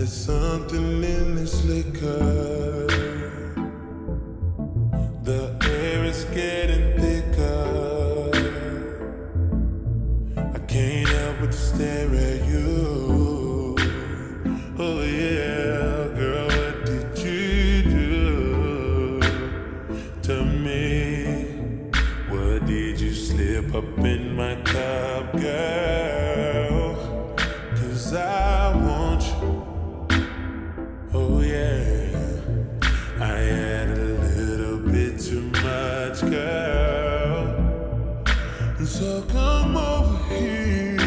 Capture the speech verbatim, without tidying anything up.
There's something in this liquor. The air is getting thicker. I can't help but stare at you. Oh yeah, girl, what did you do to me? What did you slip up in my cup, girl? 'Cause I want you. Oh yeah, I had a little bit too much, girl. So come over here.